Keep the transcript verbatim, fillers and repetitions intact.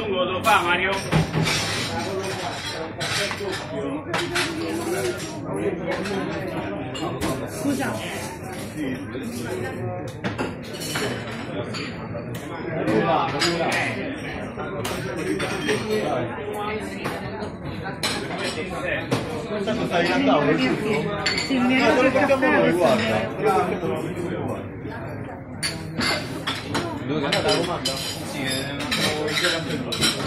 lungo lo fa Mario? Scusa. Questa cosa in realtà è giusto? Sì, mi No, te lo portiamo noi, guarda. Dove è andata la comanda? Sì, non trovo il